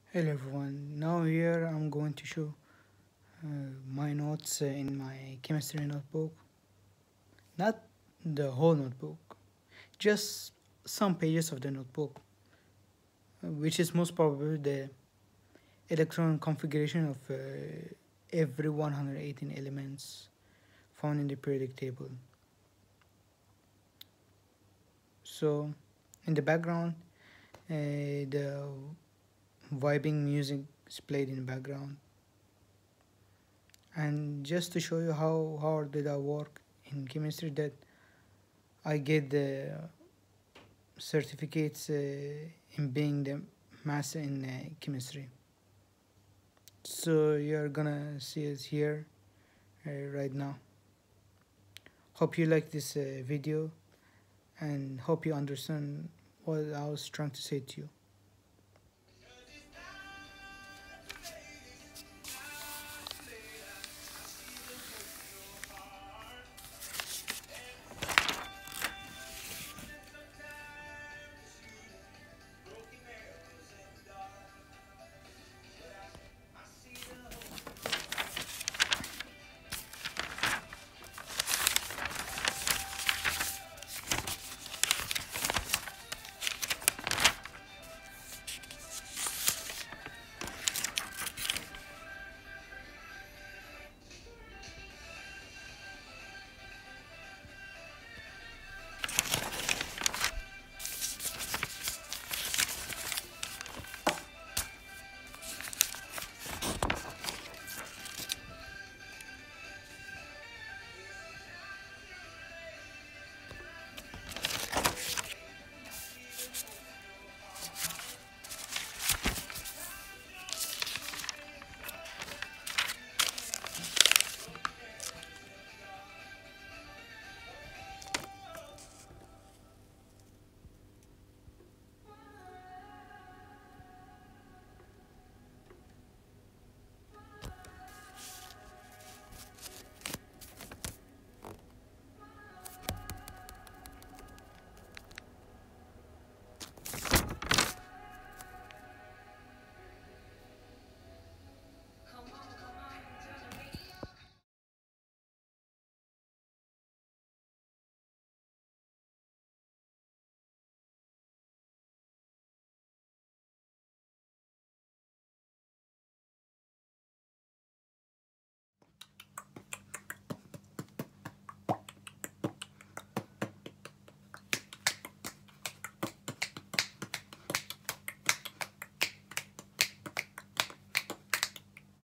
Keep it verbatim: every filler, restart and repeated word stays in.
Hello everyone, now here I'm going to show uh, my notes uh, in my chemistry notebook. Not the whole notebook, just some pages of the notebook, uh, which is most probably the electron configuration of uh, every one hundred eighteen elements found in the periodic table. So, in the background, uh, the vibing music is played in the background. And just to show you how hard did I work in chemistry, that I get the certificates uh, in being the master in uh, chemistry. So you're gonna see it here uh, right now. Hope you like this uh, video and hope you understand what I was trying to say to you.